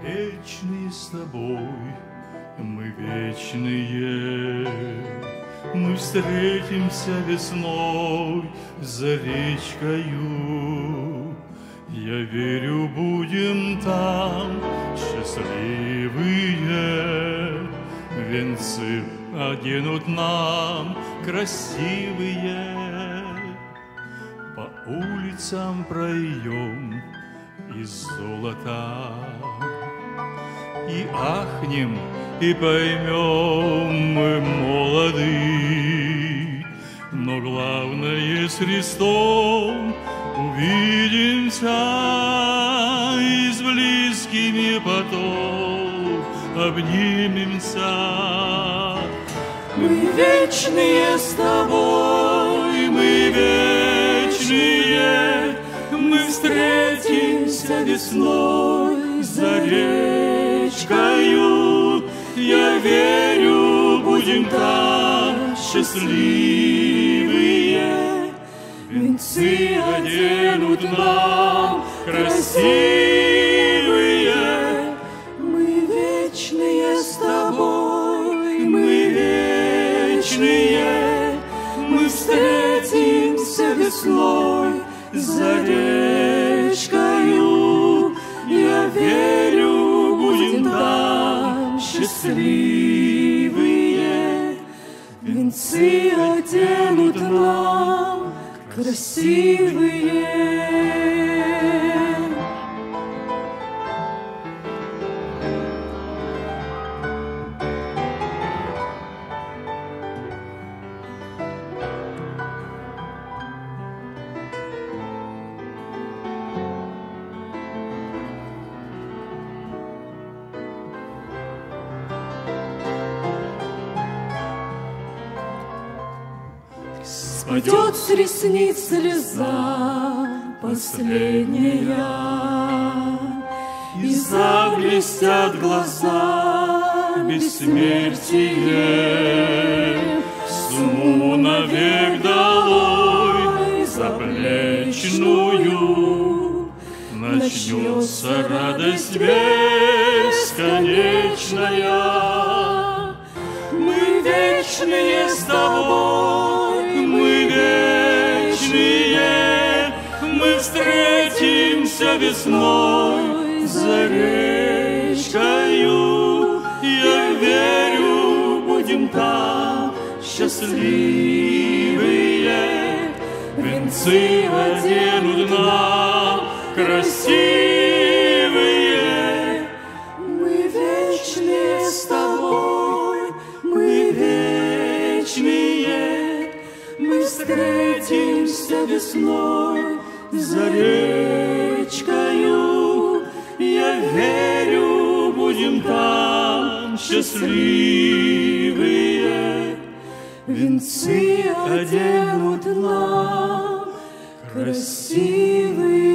вечные с тобой, мы вечные. Мы встретимся весной за речкою. Я верю, будем там счастливые. Венцы оденут нам красивые. По улицам пройдем из золота. И ахнем, и поймем, мы молоды, но главное с Христом увидимся и с близкими потом обнимемся. Мы вечные с тобой, мы вечные, мы встретимся весной за речкою. Я верю, будем там счастливые. Венцы оденут нам красивые. Мы вечные с тобой, мы вечные, мы встретимся весной за речкою. Я верю, будем там счастливые. Венцы оденут нам красивые. Спадет с ресниц слеза последняя, и заблестят глаза бессмертие. Сумму навек долой заплечную, начнется радость бесконечная. Мы вечные с тобой, мы вечные, мы встретимся весной за речкою. Я верю, будем там счастливые. Венцы оденут нам красивые. Мы вечные с тобой, мы вечные, мы встретимся весной за речкою. Я верю, будем там счастливые. Венцы оденут нам красивые.